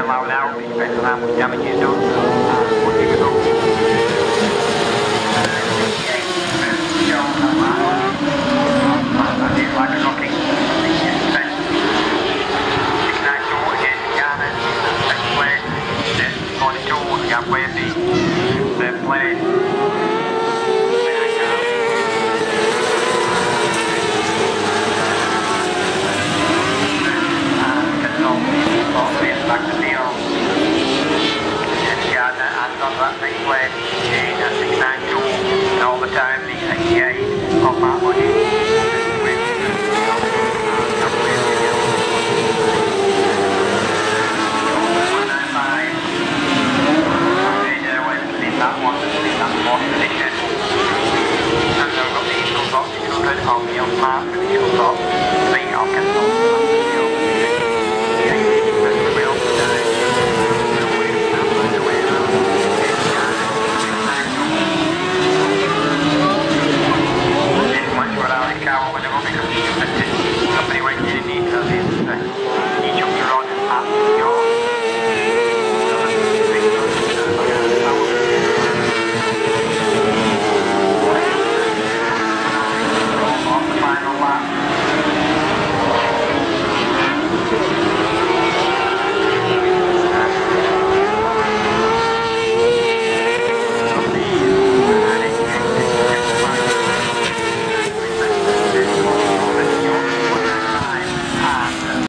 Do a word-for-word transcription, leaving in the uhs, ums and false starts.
get loud now, it depends on how much damage you've done. Uh, what you can do. Like a rocking fence. Ignite door again, Garnet, second place, then forty-two, we got Wavy, third place. Back to Theo. And Gardner and on that next place, Jane at six ninety-two, and all the time the eighty-eight of that body. That one, that fourth position. And then we've got the equal top, six hundred of Neil Smart for the equal top, three of Kendall, Company went in details in